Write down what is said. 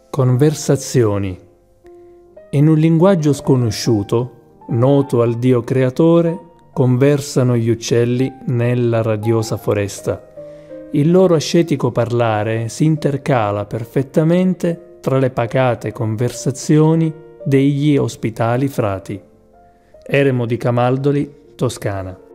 Conversazioni. In un linguaggio sconosciuto, noto al Dio creatore, conversano gli uccelli nella radiosa foresta. Il loro ascetico parlare si intercala perfettamente tra le pacate conversazioni degli ospitali frati. Eremo di Camaldoli, Toscana.